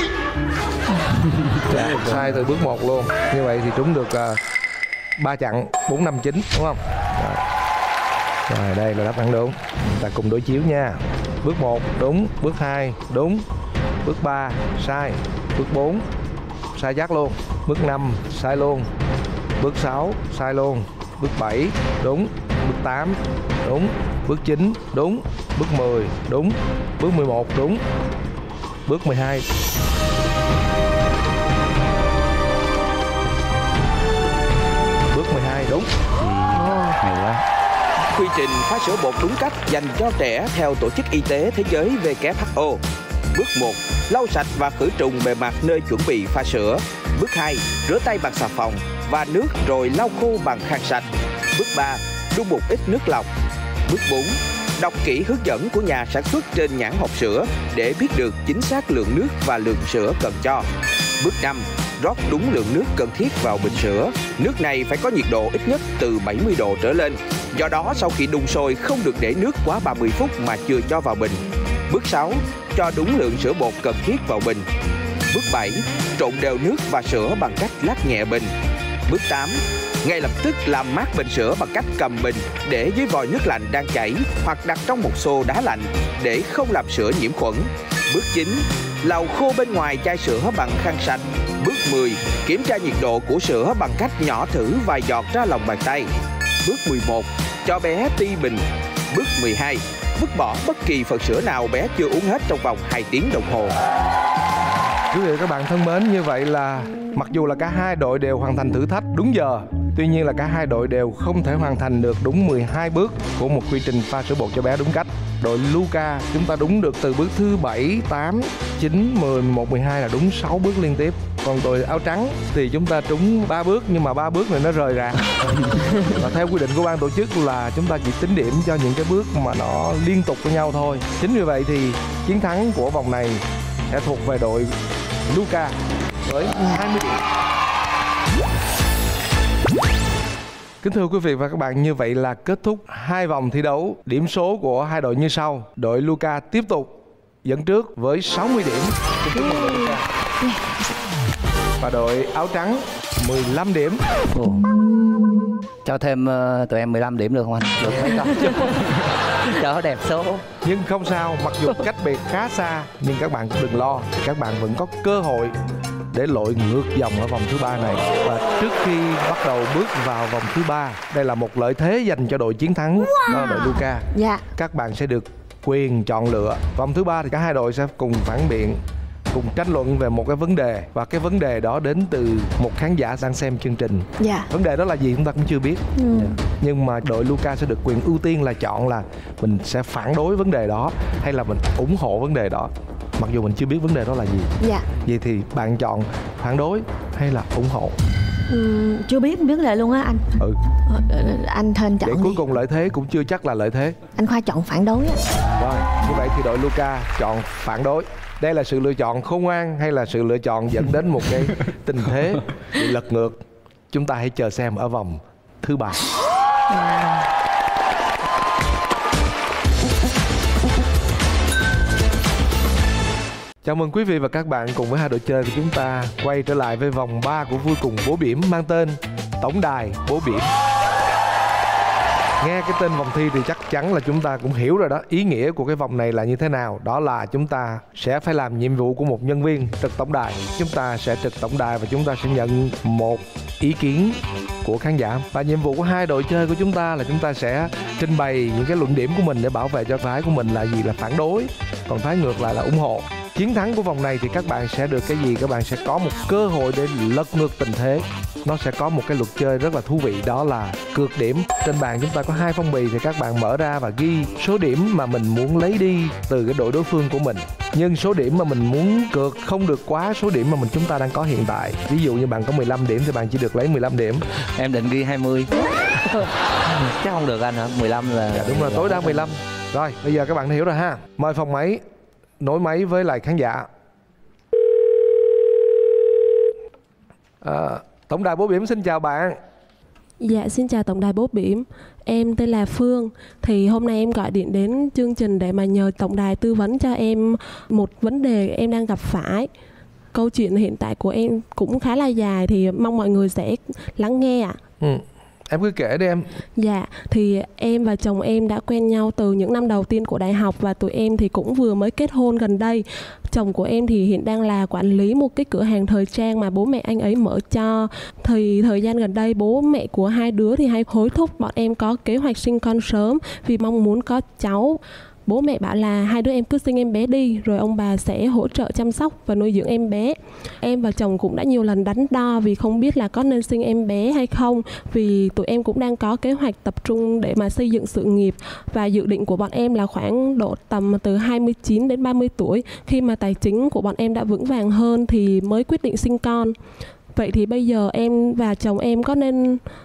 Sai từ bước một luôn. Như vậy thì trúng được uh, ba chặng bốn, năm, chín đúng không? Rồi. Rồi đây là đáp án đúng. Ta cùng đối chiếu nha. Bước một đúng, bước hai đúng, bước ba sai, bước bốn sai chắc luôn, bước năm sai luôn, bước sáu sai luôn, bước bảy đúng, bước tám đúng, bước chín đúng, bước mười đúng, bước mười một đúng, bước mười hai. Bước mười hai đúng. Hay quá. Quy trình pha sữa bột đúng cách dành cho trẻ theo Tổ chức Y tế Thế giới W H O. Bước một. Lau sạch và khử trùng bề mặt nơi chuẩn bị pha sữa. Bước hai. Rửa tay bằng xà phòng và nước rồi lau khô bằng khăn sạch. Bước ba. Đun một ít nước lọc. Bước bốn. Đọc kỹ hướng dẫn của nhà sản xuất trên nhãn hộp sữa để biết được chính xác lượng nước và lượng sữa cần cho. Bước năm. Rót đúng lượng nước cần thiết vào bình sữa. Nước này phải có nhiệt độ ít nhất từ bảy mươi độ trở lên. Do đó sau khi đun sôi không được để nước quá ba mươi phút mà chưa cho vào bình. Bước sáu. Cho đúng lượng sữa bột cần thiết vào bình. Bước bảy. Trộn đều nước và sữa bằng cách lắc nhẹ bình. Bước tám. Ngay lập tức làm mát bình sữa bằng cách cầm bình để dưới vòi nước lạnh đang chảy hoặc đặt trong một xô đá lạnh để không làm sữa nhiễm khuẩn. Bước chín. Lau khô bên ngoài chai sữa bằng khăn sạch. Bước mười. Kiểm tra nhiệt độ của sữa bằng cách nhỏ thử vài giọt ra lòng bàn tay. Bước mười một. Cho bé ti bình. Bước mười hai. Vứt bỏ bất kỳ phần sữa nào bé chưa uống hết trong vòng hai tiếng đồng hồ. Quý vị và các bạn thân mến, như vậy là mặc dù là cả hai đội đều hoàn thành thử thách đúng giờ, tuy nhiên là cả hai đội đều không thể hoàn thành được đúng mười hai bước của một quy trình pha sữa bột cho bé đúng cách. Đội Luca chúng ta đúng được từ bước thứ bảy, tám, chín, mười, mười một, mười hai là đúng sáu bước liên tiếp. Còn đội áo trắng thì chúng ta trúng ba bước nhưng mà ba bước này nó rời rạc. Và theo quy định của ban tổ chức là chúng ta chỉ tính điểm cho những cái bước mà nó liên tục với nhau thôi. Chính vì vậy thì chiến thắng của vòng này sẽ thuộc về đội Luca với hai mươi điểm. Kính thưa quý vị và các bạn, như vậy là kết thúc hai vòng thi đấu. Điểm số của hai đội như sau. Đội Luca tiếp tục dẫn trước với sáu mươi điểm. Kính chúc mừng đội Luca. Và đội áo trắng mười lăm điểm. Ồ. Cho thêm uh, tụi em mười lăm điểm được không anh? Được mấy con? Cho đẹp số. Nhưng không sao, mặc dù cách biệt khá xa nhưng các bạn cũng đừng lo, các bạn vẫn có cơ hội để lội ngược dòng ở vòng thứ ba này. Và trước khi bắt đầu bước vào vòng thứ ba, đây là một lợi thế dành cho đội chiến thắng, wow. Đó là đội Luca. Dạ. Các bạn sẽ được quyền chọn lựa. Vòng thứ ba thì cả hai đội sẽ cùng phản biện, cùng tranh luận về một cái vấn đề, và cái vấn đề đó đến từ một khán giả đang xem chương trình. Dạ. Vấn đề đó là gì chúng ta cũng chưa biết. Ừ. Nhưng mà đội Luca sẽ được quyền ưu tiên là chọn là mình sẽ phản đối vấn đề đó hay là mình ủng hộ vấn đề đó, mặc dù mình chưa biết vấn đề đó là gì. Dạ. Vậy thì bạn chọn phản đối hay là ủng hộ? Ừ, chưa biết, biết lời luôn á anh. Ừ. Ờ, anh Thên chọn Vậy đi. cuối cùng lợi thế cũng chưa chắc là lợi thế. Anh Khoa chọn phản đối á. Rồi, như vậy thì đội Luca chọn phản đối. Đây là sự lựa chọn khôn ngoan hay là sự lựa chọn dẫn đến một cái tình thế bị lật ngược? Chúng ta hãy chờ xem ở vòng thứ ba. Chào mừng quý vị và các bạn cùng với hai đội chơi của chúng ta quay trở lại với vòng ba của Vui Cùng Bố Bỉm mang tên Tổng đài Bố Bỉm. Nghe cái tên vòng thi thì chắc chắn là chúng ta cũng hiểu rồi đó. Ý nghĩa của cái vòng này là như thế nào? Đó là chúng ta sẽ phải làm nhiệm vụ của một nhân viên trực tổng đài. Chúng ta sẽ trực tổng đài và chúng ta sẽ nhận một ý kiến của khán giả. Và nhiệm vụ của hai đội chơi của chúng ta là chúng ta sẽ trình bày những cái luận điểm của mình để bảo vệ cho phái của mình là gì, là phản đối, còn phái ngược lại là ủng hộ. Chiến thắng của vòng này thì các bạn sẽ được cái gì? Các bạn sẽ có một cơ hội để lật ngược tình thế. Nó sẽ có một cái luật chơi rất là thú vị, đó là cược điểm. Trên bàn chúng ta có hai phong bì thì các bạn mở ra và ghi số điểm mà mình muốn lấy đi từ cái đội đối phương của mình. Nhưng số điểm mà mình muốn cược không được quá số điểm mà mình chúng ta đang có hiện tại. Ví dụ như bạn có mười lăm điểm thì bạn chỉ được lấy mười lăm điểm. Em định ghi hai mươi. Chắc không được anh hả? mười lăm là... Dạ, đúng rồi, tối đa mười lăm. Rồi, bây giờ các bạn đã hiểu rồi ha. Mời phòng máy nối máy với lại khán giả. À, Tổng đài Bố Bỉm xin chào bạn. Dạ, xin chào Tổng đài Bố Bỉm. Em tên là Phương. Thì hôm nay em gọi điện đến chương trình để mà nhờ Tổng đài tư vấn cho em một vấn đề em đang gặp phải. Câu chuyện hiện tại của em cũng khá là dài thì mong mọi người sẽ lắng nghe ạ. Ừ. Em cứ kể đi em. Dạ, thì em và chồng em đã quen nhau từ những năm đầu tiên của đại học và tụi em thì cũng vừa mới kết hôn gần đây. Chồng của em thì hiện đang là quản lý một cái cửa hàng thời trang mà bố mẹ anh ấy mở cho. Thì thời gian gần đây bố mẹ của hai đứa thì hay hối thúc bọn em có kế hoạch sinh con sớm vì mong muốn có cháu. Bố mẹ bảo là hai đứa em cứ sinh em bé đi rồi ông bà sẽ hỗ trợ chăm sóc và nuôi dưỡng em bé. Em và chồng cũng đã nhiều lần đắn đo vì không biết là có nên sinh em bé hay không, vì tụi em cũng đang có kế hoạch tập trung để mà xây dựng sự nghiệp và dự định của bọn em là khoảng độ tầm từ hai mươi chín đến ba mươi tuổi, khi mà tài chính của bọn em đã vững vàng hơn thì mới quyết định sinh con. Vậy thì bây giờ em và chồng em có nên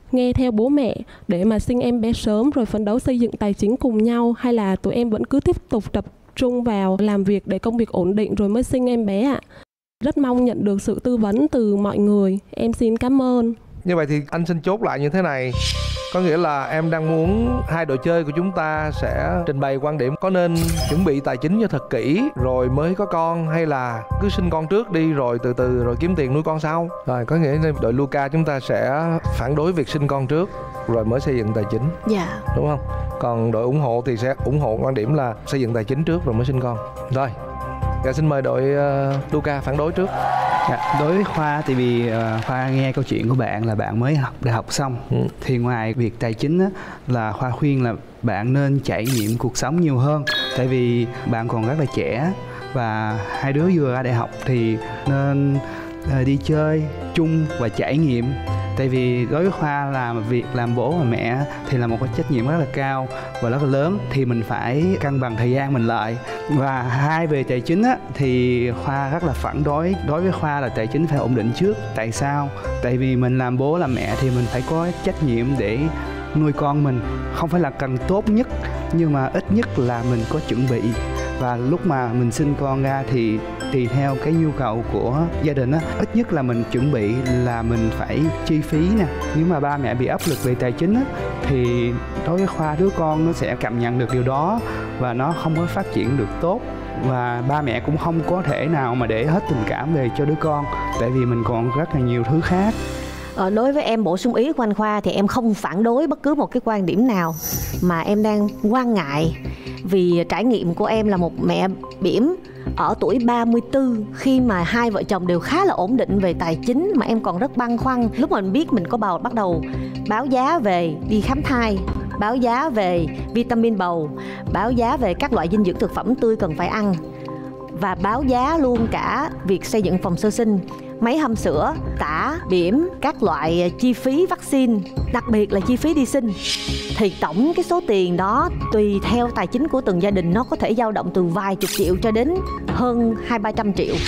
nghe theo bố mẹ để mà sinh em bé sớm rồi phấn đấu xây dựng tài chính cùng nhau, hay là tụi em vẫn cứ tiếp tục tập trung vào làm việc để công việc ổn định rồi mới sinh em bé ạ? Rất mong nhận được sự tư vấn từ mọi người. Em xin cảm ơn. Như vậy thì anh xin chốt lại như thế này. Có nghĩa là em đang muốn hai đội chơi của chúng ta sẽ trình bày quan điểm có nên chuẩn bị tài chính cho thật kỹ rồi mới có con, hay là cứ sinh con trước đi rồi từ từ rồi kiếm tiền nuôi con sau. Rồi có nghĩa là đội Luca chúng ta sẽ phản đối việc sinh con trước rồi mới xây dựng tài chính. Dạ. Đúng không? Còn đội ủng hộ thì sẽ ủng hộ quan điểm là xây dựng tài chính trước rồi mới sinh con. Rồi. Dạ, xin mời đội uh, Luca phản đối trước. Dạ, đối với Khoa thì vì uh, Khoa nghe câu chuyện của bạn là bạn mới học đại học xong, ừ. thì ngoài việc tài chính á, là Khoa khuyên là bạn nên trải nghiệm cuộc sống nhiều hơn. Tại vì bạn còn rất là trẻ và hai đứa vừa ra đại học thì nên uh, đi chơi chung và trải nghiệm. Tại vì đối với Khoa làm việc làm bố và mẹ thì là một cái trách nhiệm rất là cao và rất là lớn, thì mình phải cân bằng thời gian mình lại. Và hai về tài chính á, thì Khoa rất là phản đối. Đối với Khoa là tài chính phải ổn định trước. Tại sao? Tại vì mình làm bố làm mẹ thì mình phải có trách nhiệm để nuôi con mình. Không phải là cần tốt nhất, nhưng mà ít nhất là mình có chuẩn bị. Và lúc mà mình sinh con ra thì tùy theo cái nhu cầu của gia đình á, ít nhất là mình chuẩn bị là mình phải chi phí nè. Nếu mà ba mẹ bị áp lực về tài chính á, thì đối với Khoa đứa con nó sẽ cảm nhận được điều đó và nó không có phát triển được tốt. Và ba mẹ cũng không có thể nào mà để hết tình cảm về cho đứa con, tại vì mình còn rất là nhiều thứ khác. Ờ, đối với em bổ sung ý của anh Khoa thì em không phản đối bất cứ một cái quan điểm nào, mà em đang quan ngại vì trải nghiệm của em là một mẹ bỉm ở tuổi ba mươi tư, khi mà hai vợ chồng đều khá là ổn định về tài chính, mà em còn rất băn khoăn. Lúc mà mình biết mình có bầu, bắt đầu báo giá về đi khám thai, báo giá về vitamin bầu, báo giá về các loại dinh dưỡng thực phẩm tươi cần phải ăn, và báo giá luôn cả việc xây dựng phòng sơ sinh, máy hâm sữa, tả, bỉm, các loại chi phí vaccine, đặc biệt là chi phí đi sinh. Thì tổng cái số tiền đó tùy theo tài chính của từng gia đình nó có thể dao động từ vài chục triệu cho đến hơn hai ba trăm triệu.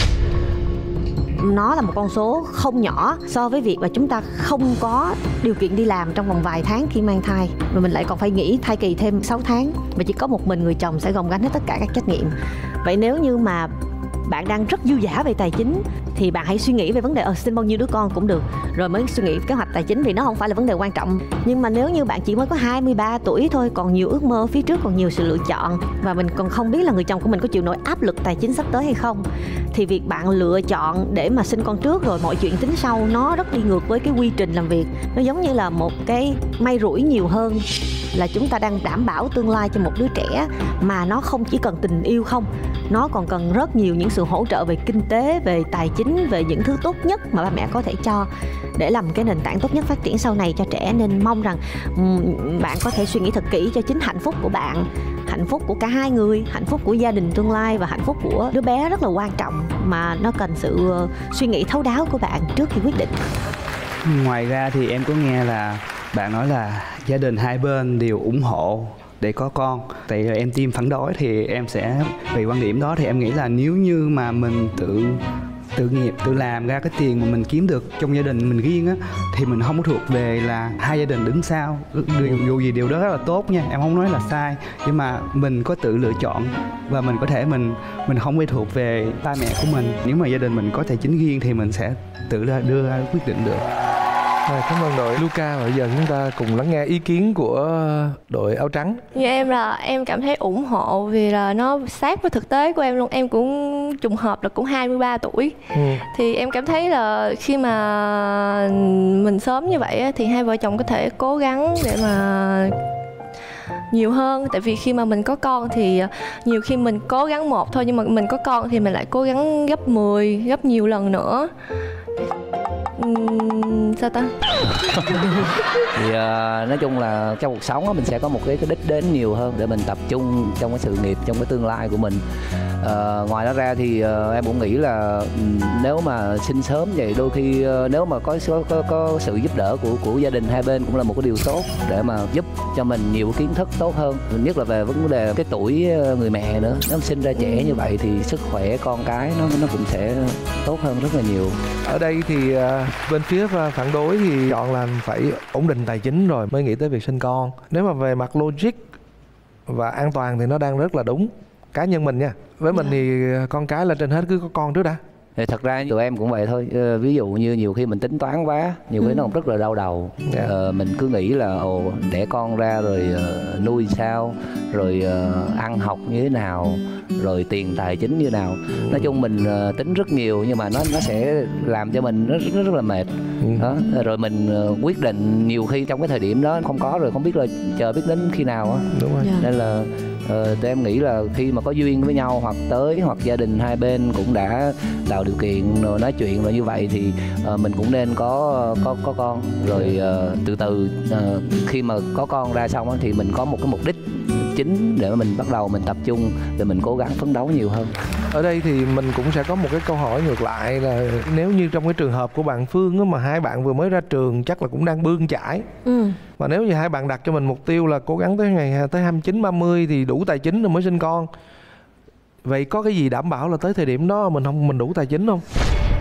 Nó là một con số không nhỏ so với việc mà chúng ta không có điều kiện đi làm trong vòng vài tháng khi mang thai, và mình lại còn phải nghỉ thai kỳ thêm sáu tháng, và chỉ có một mình người chồng sẽ gồng gánh hết tất cả các trách nhiệm. Vậy nếu như mà bạn đang rất dư dả về tài chính thì bạn hãy suy nghĩ về vấn đề ờ, sinh bao nhiêu đứa con cũng được, rồi mới suy nghĩ kế hoạch tài chính, vì nó không phải là vấn đề quan trọng. Nhưng mà nếu như bạn chỉ mới có hai mươi ba tuổi thôi, còn nhiều ước mơ phía trước, còn nhiều sự lựa chọn, và mình còn không biết là người chồng của mình có chịu nổi áp lực tài chính sắp tới hay không, thì việc bạn lựa chọn để mà sinh con trước rồi mọi chuyện tính sau, nó rất đi ngược với cái quy trình làm việc. Nó giống như là một cái may rủi nhiều hơn là chúng ta đang đảm bảo tương lai cho một đứa trẻ, mà nó không chỉ cần tình yêu không, nó còn cần rất nhiều những sự hỗ trợ về kinh tế, về tài chính, về những thứ tốt nhất mà ba mẹ có thể cho để làm cái nền tảng tốt nhất phát triển sau này cho trẻ. Nên mong rằng um, bạn có thể suy nghĩ thật kỹ cho chính hạnh phúc của bạn, hạnh phúc của cả hai người, hạnh phúc của gia đình tương lai và hạnh phúc của đứa bé rất là quan trọng, mà nó cần sự uh, suy nghĩ thấu đáo của bạn trước khi quyết định. Ngoài ra thì em có nghe là bạn nói là gia đình hai bên đều ủng hộ để có con. Tại vì em team phản đối thì em sẽ, vì quan điểm đó thì em nghĩ là nếu như mà mình tự tự nghiệp, tự làm ra cái tiền mà mình kiếm được trong gia đình mình riêng á, thì mình không có thuộc về là hai gia đình đứng sau. Dù gì điều đó rất là tốt nha, em không nói là sai, nhưng mà mình có tự lựa chọn và mình có thể mình mình không phải thuộc về ba mẹ của mình. Nếu mà gia đình mình có tài chính riêng thì mình sẽ tự ra, đưa ra quyết định được. À, cảm ơn đội Luca. Và bây giờ chúng ta cùng lắng nghe ý kiến của đội áo trắng. Như em là em cảm thấy ủng hộ vì là nó sát với thực tế của em luôn. Em cũng trùng hợp là cũng hai mươi ba tuổi. Ừ. Thì em cảm thấy là khi mà mình sớm như vậy thì hai vợ chồng có thể cố gắng để mà nhiều hơn. Tại vì khi mà mình có con thì nhiều khi mình cố gắng một thôi, nhưng mà mình có con thì mình lại cố gắng gấp mười, gấp nhiều lần nữa. Uhm, sao ta? Thì uh, nói chung là trong cuộc sống á, mình sẽ có một cái, cái đích đến nhiều hơn để mình tập trung trong cái sự nghiệp, trong cái tương lai của mình. Uh, ngoài đó ra thì uh, em cũng nghĩ là um, nếu mà sinh sớm vậy đôi khi uh, nếu mà có, có có sự giúp đỡ của của gia đình hai bên cũng là một cái điều tốt để mà giúp cho mình nhiều kiến thức tốt hơn, nhất là về vấn đề cái tuổi người mẹ nữa. Nếu sinh ra trẻ như vậy thì sức khỏe con cái nó nó cũng sẽ tốt hơn rất là nhiều. Ở đây thì uh, Bên phía phản đối thì chọn là phải ổn định tài chính rồi mới nghĩ tới việc sinh con. Nếu mà về mặt logic và an toàn thì nó đang rất là đúng. Cá nhân mình nha, với mình thì con cái là trên hết, cứ có con trước đã. Thì thật ra tụi em cũng vậy thôi. Ví dụ như nhiều khi mình tính toán quá, nhiều khi ừ. nó cũng rất là đau đầu. Yeah. Ờ, mình cứ nghĩ là ồ đẻ con ra rồi uh, nuôi sao, rồi uh, ăn học như thế nào, rồi tiền tài chính như nào. Ừ. Nói chung mình uh, tính rất nhiều nhưng mà nó nó sẽ làm cho mình rất rất, rất là mệt. Ừ. Đó. Rồi mình uh, quyết định nhiều khi trong cái thời điểm đó không có rồi không biết là chờ biết đến khi nào á. Đúng rồi. Yeah. Nên là Ờ, tụi em nghĩ là khi mà có duyên với nhau hoặc tới hoặc gia đình hai bên cũng đã tạo điều kiện rồi nói chuyện rồi như vậy thì uh, mình cũng nên có có có con rồi uh, từ từ uh, khi mà có con ra xong thì mình có một cái mục đích chính để mà mình bắt đầu mình tập trung để mình cố gắng phấn đấu nhiều hơn. Ở đây thì mình cũng sẽ có một cái câu hỏi ngược lại là nếu như trong cái trường hợp của bạn Phương á, mà hai bạn vừa mới ra trường chắc là cũng đang bươn chải. Ừ. Mà nếu như hai bạn đặt cho mình mục tiêu là cố gắng tới ngày tới hai mươi chín ba mươi thì đủ tài chính rồi mới sinh con. Vậy có cái gì đảm bảo là tới thời điểm đó mình không mình đủ tài chính không?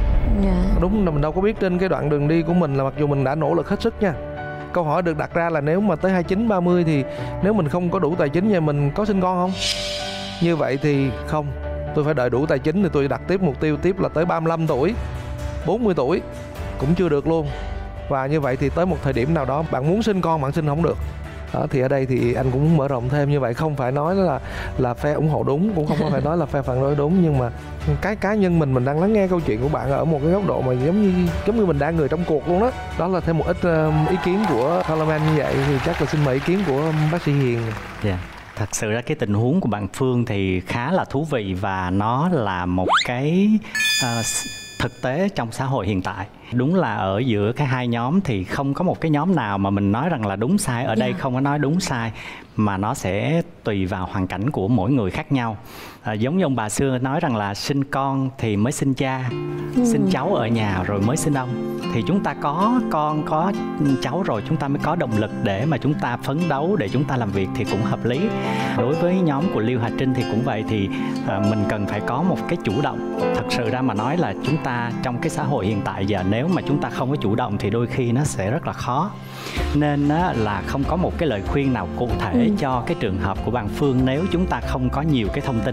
Yeah. Đúng là mình đâu có biết trên cái đoạn đường đi của mình là mặc dù mình đã nỗ lực hết sức nha. Câu hỏi được đặt ra là nếu mà tới hai mươi chín ba mươi thì nếu mình không có đủ tài chính thì mình có sinh con không? Như vậy thì không. Tôi phải đợi đủ tài chính thì tôi đặt tiếp mục tiêu tiếp là tới ba mươi lăm tuổi, bốn mươi tuổi cũng chưa được luôn. Và như vậy thì tới một thời điểm nào đó bạn muốn sinh con bạn sinh không được. Đó, thì ở đây thì anh cũng muốn mở rộng thêm như vậy, không phải nói là là phe ủng hộ đúng, cũng không phải nói là phe phản đối đúng, nhưng mà cái cá nhân mình mình đang lắng nghe câu chuyện của bạn ở một cái góc độ mà giống như giống như mình đang người trong cuộc luôn đó. Đó là thêm một ít uh, ý kiến của Parliament như vậy thì chắc là xin mời ý kiến của bác sĩ Hiền. Yeah. Thật sự ra cái tình huống của bạn Phương thì khá là thú vị và nó là một cái uh, thực tế trong xã hội hiện tại. Đúng là ở giữa cái hai nhóm thì không có một cái nhóm nào mà mình nói rằng là đúng sai. Ở đây yeah. không có nói đúng sai mà nó sẽ tùy vào hoàn cảnh của mỗi người khác nhau. À, giống như ông bà xưa nói rằng là sinh con thì mới sinh cha, ừ. sinh cháu ở nhà rồi mới sinh ông. Thì chúng ta có con, có cháu rồi chúng ta mới có động lực để mà chúng ta phấn đấu, để chúng ta làm việc thì cũng hợp lý. Đối với nhóm của Liêu Hà Trinh thì cũng vậy, thì à, mình cần phải có một cái chủ động. Thật sự ra mà nói là chúng ta trong cái xã hội hiện tại giờ nếu mà chúng ta không có chủ động thì đôi khi nó sẽ rất là khó. Nên á, là không có một cái lời khuyên nào cụ thể ừ. cho cái trường hợp của bạn Phương nếu chúng ta không có nhiều cái thông tin.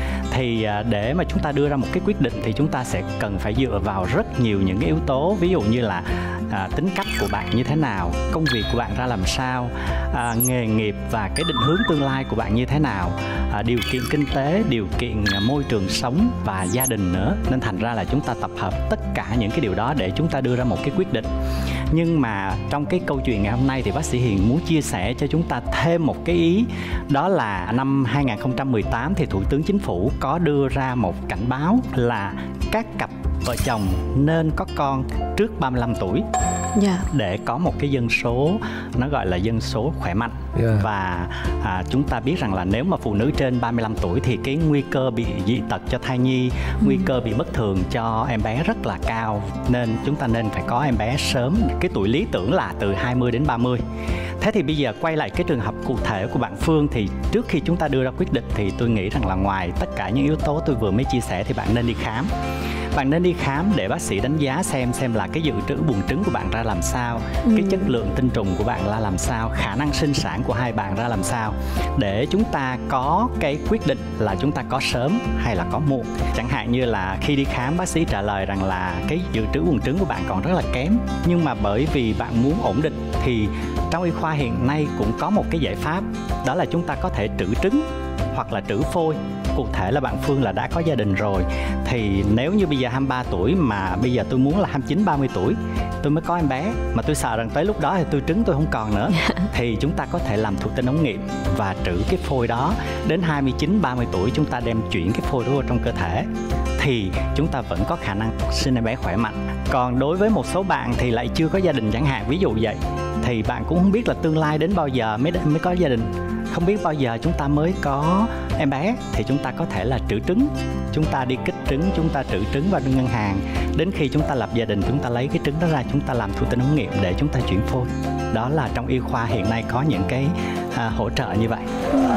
Thì để mà chúng ta đưa ra một cái quyết định thì chúng ta sẽ cần phải dựa vào rất nhiều những cái yếu tố. Ví dụ như là à, tính cách của bạn như thế nào, công việc của bạn ra làm sao, à, nghề nghiệp và cái định hướng tương lai của bạn như thế nào, à, điều kiện kinh tế, điều kiện môi trường sống và gia đình nữa. Nên thành ra là chúng ta tập hợp tất cả những cái điều đó để chúng ta đưa ra một cái quyết định. Nhưng mà trong cái câu chuyện ngày hôm nay thì bác sĩ Hiền muốn chia sẻ cho chúng ta thêm một cái ý. Đó là năm hai nghìn không trăm mười tám thì Thủ tướng Chính phủ có đưa ra một cảnh báo là các cặp vợ chồng nên có con trước ba mươi lăm tuổi. Yeah. Để có một cái dân số nó gọi là dân số khỏe mạnh. Yeah. Và à, chúng ta biết rằng là nếu mà phụ nữ trên ba mươi lăm tuổi thì cái nguy cơ bị dị tật cho thai nhi, ừ. nguy cơ bị bất thường cho em bé rất là cao. Nên chúng ta nên phải có em bé sớm. Cái tuổi lý tưởng là từ hai mươi đến ba mươi. Thế thì bây giờ quay lại cái trường hợp cụ thể của bạn Phương, thì trước khi chúng ta đưa ra quyết định thì tôi nghĩ rằng là ngoài tất cả những yếu tố tôi vừa mới chia sẻ thì bạn nên đi khám. Bạn nên đi khám để bác sĩ đánh giá xem xem là cái dự trữ buồng trứng của bạn ra làm sao, ừ. cái chất lượng tinh trùng của bạn ra làm sao, khả năng sinh sản của hai bạn ra làm sao, để chúng ta có cái quyết định là chúng ta có sớm hay là có muộn. Chẳng hạn như là khi đi khám bác sĩ trả lời rằng là cái dự trữ buồng trứng của bạn còn rất là kém, nhưng mà bởi vì bạn muốn ổn định thì trong y khoa hiện nay cũng có một cái giải pháp, đó là chúng ta có thể trữ trứng hoặc là trữ phôi. Cụ thể là bạn Phương là đã có gia đình rồi, thì nếu như bây giờ hai mươi ba tuổi mà bây giờ tôi muốn là hai mươi chín ba mươi tuổi tôi mới có em bé, mà tôi sợ rằng tới lúc đó thì tôi trứng tôi không còn nữa, thì chúng ta có thể làm thụ tinh ống nghiệm và trữ cái phôi đó. Đến hai mươi chín ba mươi tuổi chúng ta đem chuyển cái phôi đó vào trong cơ thể thì chúng ta vẫn có khả năng sinh em bé khỏe mạnh. Còn đối với một số bạn thì lại chưa có gia đình chẳng hạn, ví dụ vậy, thì bạn cũng không biết là tương lai đến bao giờ mới mới có gia đình, không biết bao giờ chúng ta mới có em bé, thì chúng ta có thể là trữ trứng. Chúng ta đi kích trứng, chúng ta trữ trứng vào ngân hàng. Đến khi chúng ta lập gia đình, chúng ta lấy cái trứng đó ra, chúng ta làm thụ tinh ống nghiệm để chúng ta chuyển phôi. Đó là trong y khoa hiện nay có những cái à, hỗ trợ như vậy.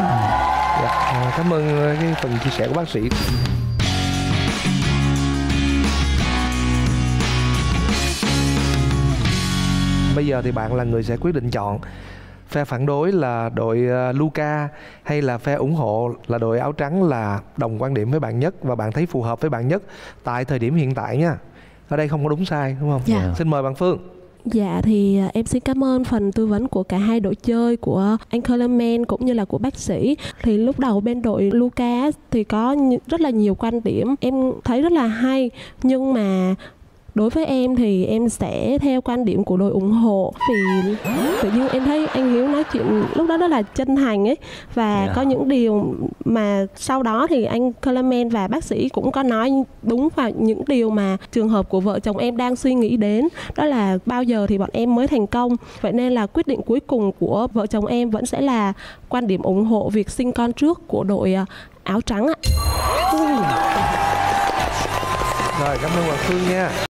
Dạ, cảm ơn cái phần chia sẻ của bác sĩ. bây giờ thì bạn là người sẽ quyết định chọn. Phe phản đối là đội uh, Luca hay là phe ủng hộ là đội áo trắng là đồng quan điểm với bạn nhất và bạn thấy phù hợp với bạn nhất tại thời điểm hiện tại nha. Ở đây không có đúng sai đúng không? Dạ. Xin mời bạn Phương. Dạ thì em xin cảm ơn phần tư vấn của cả hai đội chơi, của anh Coleman cũng như là của bác sĩ. Thì lúc đầu bên đội Lucas thì có rất là nhiều quan điểm em thấy rất là hay, nhưng mà đối với em thì em sẽ theo quan điểm của đội ủng hộ. Vì tự nhiên em thấy anh Hiếu nói chuyện lúc đó rất là chân thành ấy. Và yeah. có những điều mà sau đó thì anh Coleman và bác sĩ cũng có nói đúng vào những điều mà trường hợp của vợ chồng em đang suy nghĩ đến. Đó là bao giờ thì bọn em mới thành công. Vậy nên là quyết định cuối cùng của vợ chồng em vẫn sẽ là quan điểm ủng hộ việc sinh con trước của đội áo trắng ạ. Rồi, cảm ơn bạn Phương nha.